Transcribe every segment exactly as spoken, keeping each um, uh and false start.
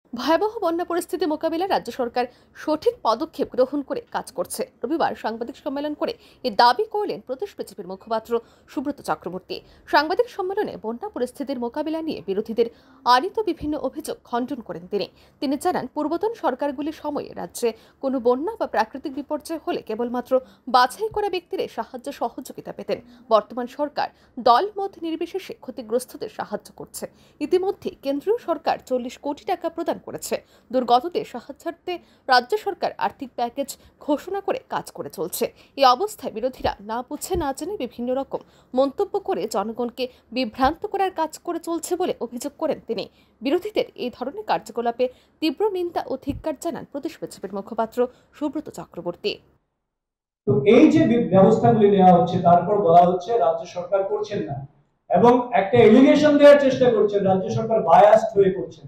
ভয়াবহ বন্যা পরিস্থিতি মোকাবিলায় রাজ্য সরকার সঠিক পদক্ষেপ গ্রহণ করে কাজ করছে। রবিবার সাংবাদিক সম্মেলন করে এ দাবি করলেন প্রদেশ বিজেপির মুখপাত্র সুব্রত চক্রবর্তী। সাংবাদিক সম্মেলনে বন্যা পরিস্থিতির মোকাবিলা নিয়ে বিরোধীদের আনিত বিভিন্ন অভিযোগ খণ্ডন করেন তিনি। তিনি জানান, পূর্বতন সরকারগুলির সময়ে রাজ্যে কোনো বন্যা বা প্রাকৃতিক বিপর্যয় হলে কেবলমাত্র বাছাই করা ব্যক্তিরাই সাহায্য সহযোগিতা পেতেন। বর্তমান সরকার দল মত নির্বিশেষে ক্ষতিগ্রস্তদের সাহায্য করছে। ইতিমধ্যে কেন্দ্রীয় সরকার চল্লিশ কোটি টাকা প্রদান করেছে। দুর্গতদের সাহায্যার্থে রাজ্য সরকার আর্থিক প্যাকেজ ঘোষণা করে কাজ করে চলছে। এই অবস্থায় বিরোধীরা না বুঝে না জেনে বিভিন্ন রকম মন্তব্য করে জনগণকে বিভ্রান্ত করার কাজ করে চলছে বলে অভিযোগ করেন তিনি। বিরোধীদের এই ধরনের কার্যকলাপে তীব্র নিন্দা ও ধিক্কার জানান প্রদেশ বিজেপির মুখপাত্র সুব্রত চক্রবর্তী। তো এই যে ব্যবস্থাগুলি নেওয়া হচ্ছে, তারপর বলা হচ্ছে রাজ্য সরকার করছেন না, এবং একটা এলিগেশন দেওয়ার চেষ্টা করছেন রাজ্য সরকার বায়াসড হয়ে করছেন।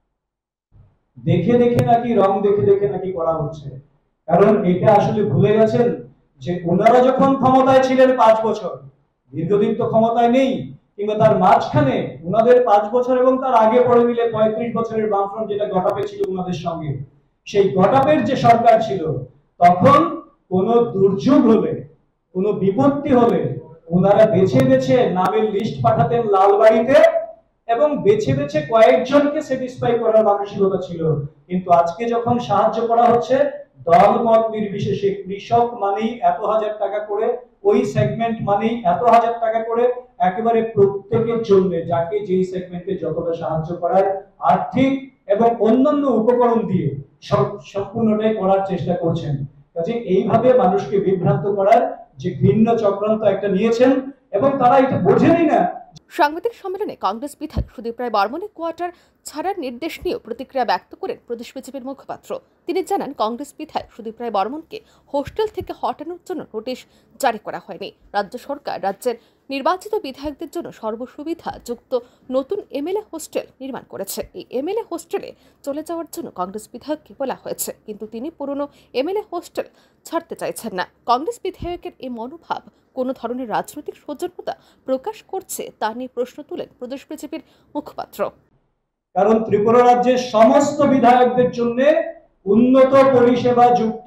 দেখে দেখে নাকি রং দেখে দেখে নাকি করা হচ্ছে। কারণ এটা আসলে ভুলে গেছেন যে ওনারা যখন ক্ষমতায় ছিলেন পাঁচ বছর, দীর্ঘদিন তো ক্ষমতায় নেই, কিংবা তার মাঝখানে ওনাদের পাঁচ বছর এবং তার আগে পরে মিলে পঁয়ত্রিশ বছরের বামফ্রন্ট যেটা গটাপে ছিল ওনাদের সঙ্গে, সেই গটাপের যে সরকার ছিল, তখন কোন দুর্যোগ হলে, কোন বিপত্তি হলে ওনারা বেছে বেছে নামের লিস্ট পাঠাতেন লালবাড়িতে, এবং বেছে বেছে কয়েকজনকে স্যাটিসফাই করার মানসিকতা ছিল। কিন্তু আজকে যখন সাহায্য করা হচ্ছে দল মত নির্বিশেষে, কৃষক মানেই এত হাজার টাকা করে, ওই সেগমেন্ট মানেই এত হাজার টাকা করে, একেবারে প্রত্যেকের জন্য যাকে যেই সেগমেন্টে যতটা সাহায্য করার আর্থিক এবং অন্যান্য উপকরণ দিয়ে সম্পূর্ণটাই করার চেষ্টা করছেন। কাজে এইভাবে মানুষকে বিভ্রান্ত করার যে ভিন্ন চক্রান্ত একটা নিয়েছেন, এবং তারা এটা বোঝেনই না। সাংবাদিক সম্মেলনে কংগ্রেস বিধায়ক সুদীপ রায় বর্মনের কোয়ার্টার ছাড়ার নির্দেশ নিয়েও প্রতিক্রিয়া ব্যক্ত করেন প্রদেশ বিজেপির মুখপাত্র। তিনি জানান, কংগ্রেস বিধায়ক সুদীপ রায় বর্মনকে হোস্টেল থেকে হটানোর জন্য নোটিশ জারি করা হয়নি। রাজ্য সরকার রাজ্যের নির্বাচিত বিধায়কদের জন্য সর্বসুবিধা যুক্ত নতুন এমএলএ হোস্টেল নির্মাণ করেছে। এই এমএলএ হোস্টেলে চলে যাওয়ার জন্য কংগ্রেস বিধায়ককে বলা হয়েছে, কিন্তু তিনি পুরনো এমএলএ হোস্টেল ছাড়তে চাইছেন না। কংগ্রেস বিধায়কের এই মনোভাব কোনো ধরনের রাজনৈতিক সৌজন্যতা প্রকাশ করছে তা নিয়ে প্রশ্ন তুলেন প্রদেশ বিজেপির মুখপাত্র। কারণ ত্রিপুরা রাজ্যের সমস্ত বিধায়কদের জন্য উন্নত পরিষেবা যুক্ত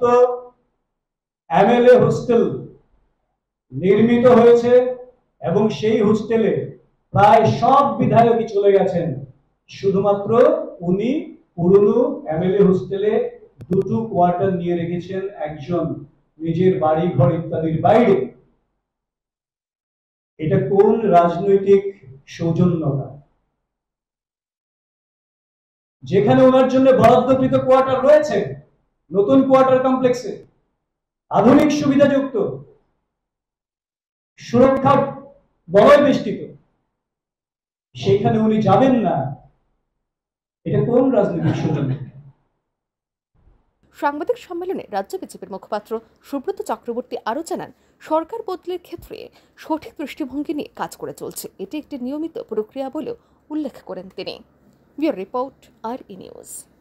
এমএলএ হোস্টেল নির্মিত হয়েছে, এবং সেই হোস্টেলে প্রায় সব বিধায়কই চলে গেছেন। শুধুমাত্র উনি পুরনো এমএলএ হোস্টেলে দুটো কোয়ার্টার নিয়ে রেখেছেন, একজন নিজের বাড়ি ঘর ইত্যাদির বাইরে। এটা কোন রাজনৈতিক সৌজন্যতা? যেখানে ওনার জন্য বরাদ্দকৃত কোয়ার্টার রয়েছে নতুন কোয়ার্টার কমপ্লেক্সে, আধুনিক সুবিধাযুক্ত, সুরক্ষা বলয় বেষ্টিত, সেখানে উনি যাবেন না। এটা কোন রাজনৈতিক সৌজন্যতা? সাংবাদিক সম্মেলনে রাজ্য বিজেপির মুখপাত্র সুব্রত চক্রবর্তী আরও জানান, সরকার বদলের ক্ষেত্রে সঠিক দৃষ্টিভঙ্গি নিয়ে কাজ করে চলছে। এটি একটি নিয়মিত প্রক্রিয়া বলেও উল্লেখ করেন তিনি। ব্যুরো রিপোর্ট, আর ই নিউজ।